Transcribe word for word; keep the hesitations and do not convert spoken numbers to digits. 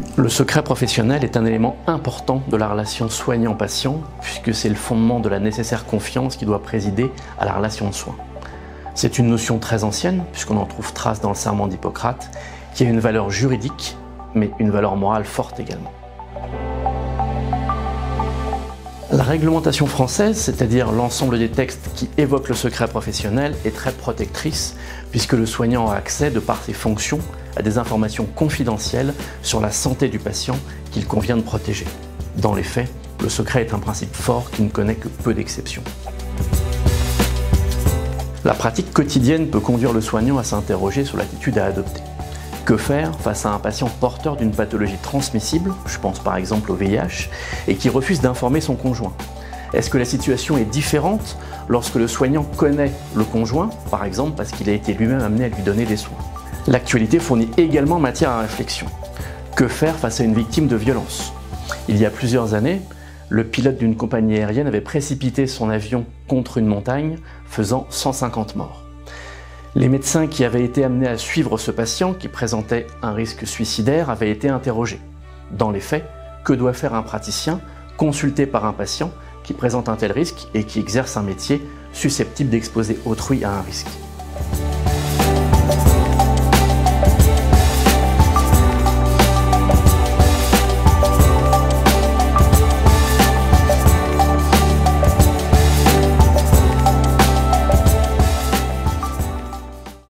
Le secret professionnel est un élément important de la relation soignant-patient puisque c'est le fondement de la nécessaire confiance qui doit présider à la relation de soins. C'est une notion très ancienne puisqu'on en trouve trace dans le serment d'Hippocrate qui a une valeur juridique mais une valeur morale forte également. La réglementation française, c'est-à-dire l'ensemble des textes qui évoquent le secret professionnel, est très protectrice puisque le soignant a accès, de par ses fonctions, à des informations confidentielles sur la santé du patient qu'il convient de protéger. Dans les faits, le secret est un principe fort qui ne connaît que peu d'exceptions. La pratique quotidienne peut conduire le soignant à s'interroger sur l'attitude à adopter. Que faire face à un patient porteur d'une pathologie transmissible, je pense par exemple au V I H, et qui refuse d'informer son conjoint? Est-ce que la situation est différente lorsque le soignant connaît le conjoint, par exemple parce qu'il a été lui-même amené à lui donner des soins? L'actualité fournit également matière à réflexion. Que faire face à une victime de violence? Il y a plusieurs années, le pilote d'une compagnie aérienne avait précipité son avion contre une montagne, faisant cent cinquante morts. Les médecins qui avaient été amenés à suivre ce patient, qui présentait un risque suicidaire, avaient été interrogés. Dans les faits, que doit faire un praticien consulté par un patient qui présente un tel risque et qui exerce un métier susceptible d'exposer autrui à un risque?